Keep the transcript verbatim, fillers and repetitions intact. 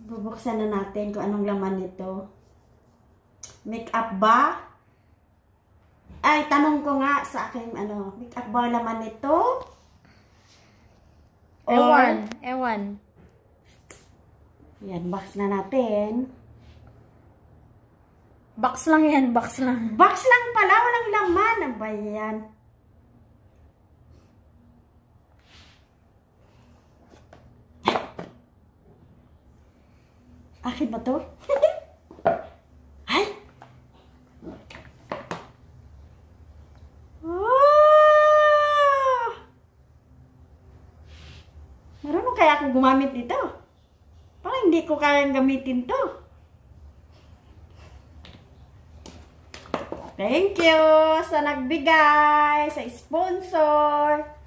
Bubuksan na natin kung anong laman nito. Make-up ba? Ay, tanong ko nga sa aking ano, make-up ba laman nito? Or, Ewan. Ewan. yan, box na natin. Box lang yan. Box lang. Box lang pala. Walang laman. Ano ba yan? Akin ba to? Ay! Oh! Marunong kaya ako gumamit nito? Parang hindi ko kayang gamitin to. Thank you sa nagbigay, sa sponsor.